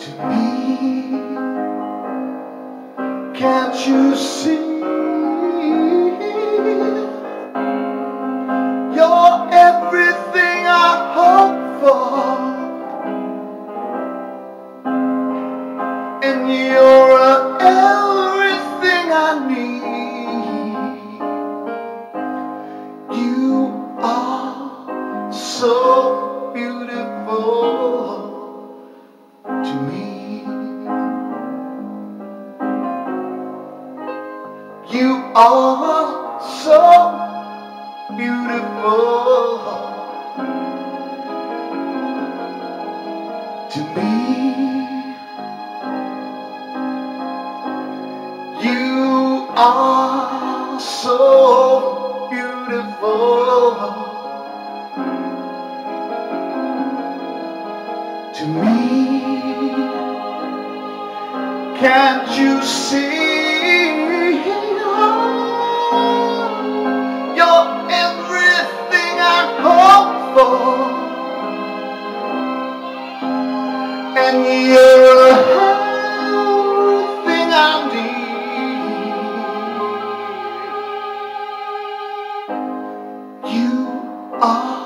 to me. Can't you see? You're everything I hope for, and you're everything I need. You are so beautiful to me. You are so beautiful to me. You are so beautiful to me. Can't you see? You're everything I hope for, and you're everything I need. You are